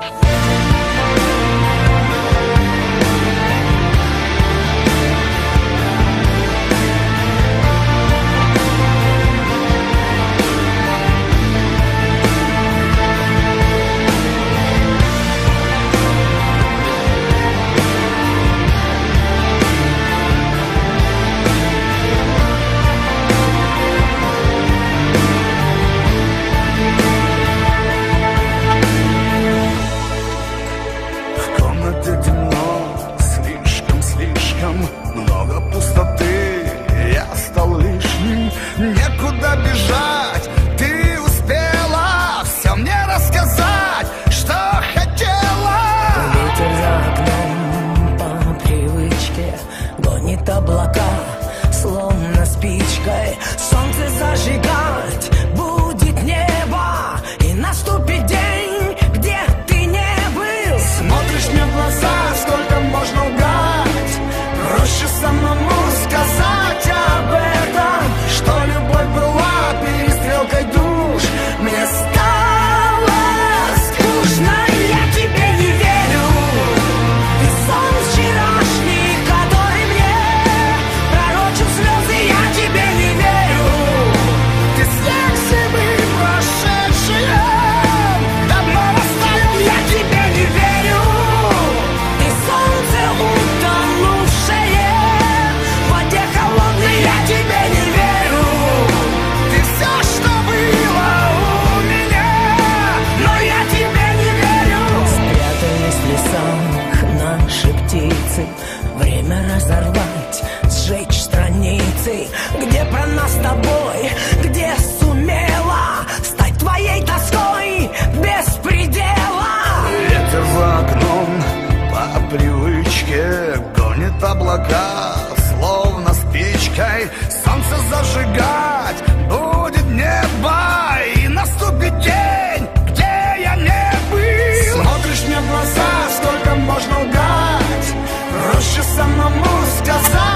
Много пустоты, я стал лишним. Некуда бежать, ты успела все мне рассказать, что хотела. Ветер за окном по привычке гонит облака, словно спичкой. Солнце зажигать будет небо, и наступит день, где ты не был. Смотришь мне в глаза, сколько можно лгать. Проще самому сказать об этом, что любовь была перестрелкой душ. Мне стало скучно, Я тебе не верю. Ты сон вчерашний, который мне пророчил слезы. Я тебе не верю. ты снег зимы прошедшие давно растаял. Я тебе не верю. Ты солнце утонувшее в воде холодной. Я тебе не верю. Ты все, что было у меня, Но я тебе не верю. Спрятались в лесах наши птицы. Время разорвать, сжечь страницы. Где про нас с тобой, где сумела стать твоей тоской без предела. ветер за окном по привычке гонит облака, словно спичкой. Солнце зажигать будет небо, и наступит день, где я не был. Смотришь мне в глаза, сколько можно лгать. Проще самому сказать